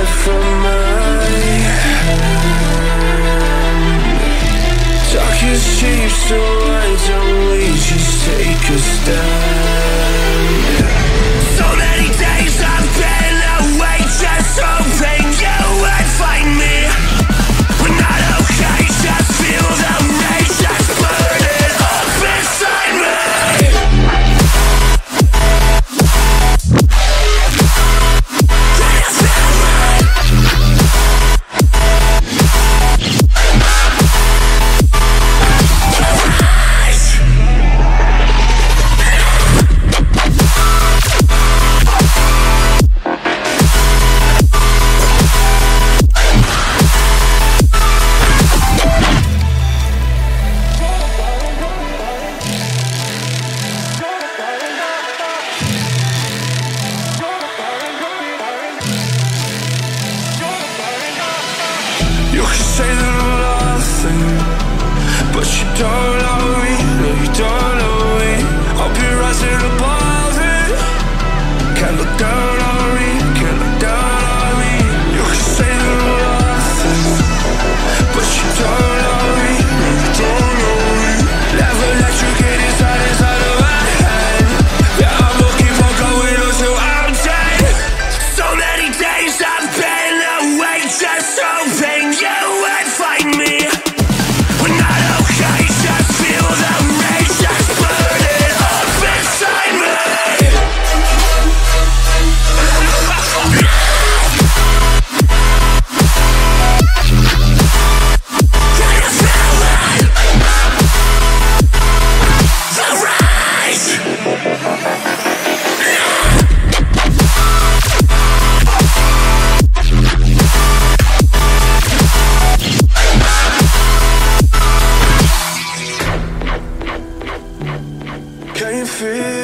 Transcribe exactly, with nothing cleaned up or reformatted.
right from mine. Darkest shapes, so why don't we just take a stand? So many days I've been away, just hoping you would find me. We're not okay, just feel the rage that's burning up inside me. You can say that I'm nothing, but you don't know me, no you don't know me. I'll be rising above it. Can't look down on me, can't look down on me. You can say that I'm nothing, but you don't know me, no you don't know me. Never let you get inside, inside of my head. Yeah, I will keep on going until I'm dead. So many days I've been away, just hoping you would find me. We're not okay, just feel the rage that's burning up inside me. Can you feel it? The rise. Can you feel